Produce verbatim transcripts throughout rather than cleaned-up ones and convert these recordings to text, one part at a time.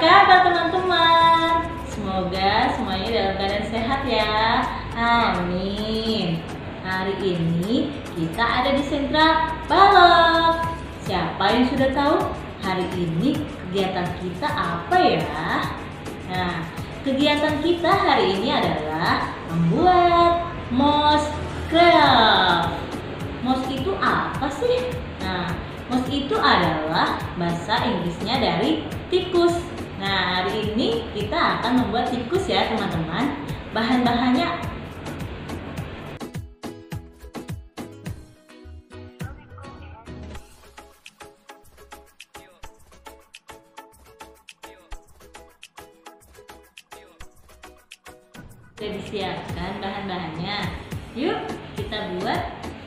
kabar teman-teman? Semoga semuanya dalam keadaan sehat ya. Amin. Hari ini kita ada di sentra balok. Siapa yang sudah tahu hari ini kegiatan kita apa ya? Nah, kegiatan kita hari ini adalah membuat mouse craft. Mouse itu apa sih? Nah, mouse itu adalah bahasa Inggrisnya dari tikus. Nah, hari ini kita akan membuat tikus ya teman-teman. Bahan-bahannya sudah disiapkan bahan-bahannya. Yuk kita buat.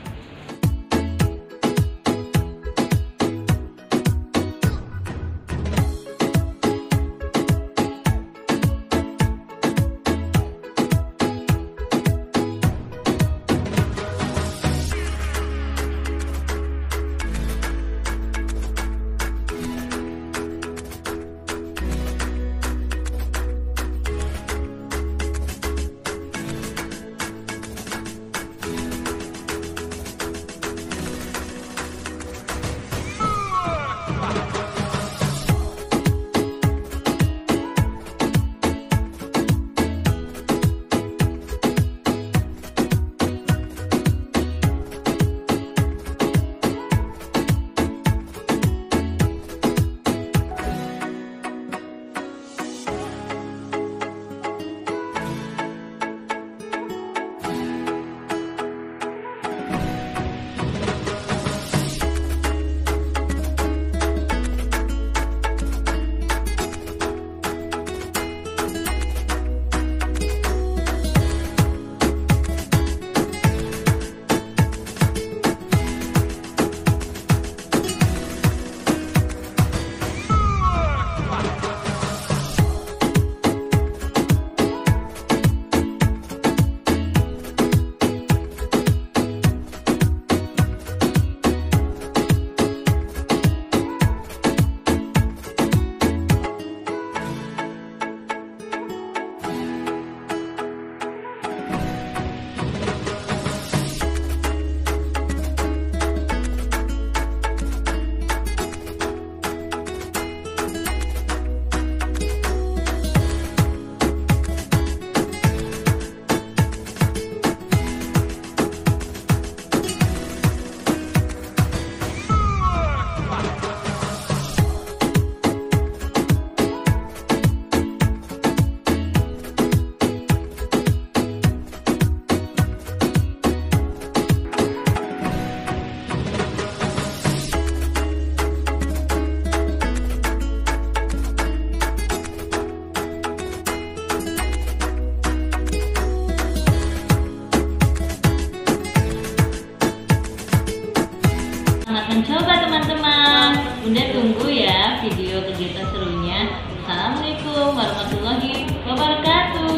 Selamat mencoba teman-teman. Bunda tunggu ya video kegiatan serunya. Assalamualaikum warahmatullahi wabarakatuh.